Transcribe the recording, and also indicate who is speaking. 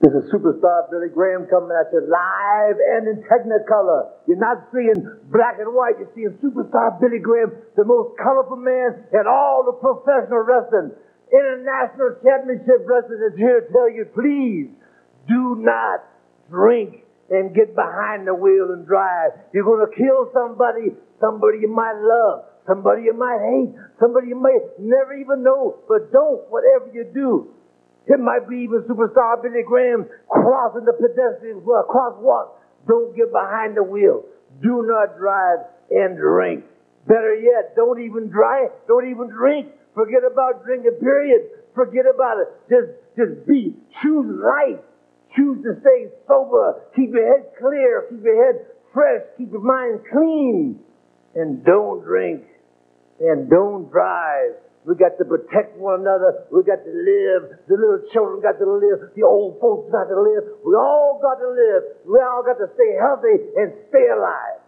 Speaker 1: This is Superstar Billy Graham coming at you live and in Technicolor. You're not seeing black and white, you're seeing Superstar Billy Graham, the most colorful man in all the professional wrestling. International Championship Wrestling is here to tell you, please do not drink and get behind the wheel and drive. You're going to kill somebody you might love, somebody you might hate, somebody you might never even know, but don't, whatever you do. It might be even Superstar Billy Graham crossing the pedestrian crosswalk. Don't get behind the wheel. Do not drive and drink. Better yet, don't even drive. Don't even drink. Forget about drinking, period. Forget about it. Just be. Choose life. Choose to stay sober. Keep your head clear. Keep your head fresh. Keep your mind clean. And don't drink. And don't drive. We got to protect one another. We got to live. The little children got to live. The old folks got to live. We all got to live. We all got to stay healthy and stay alive.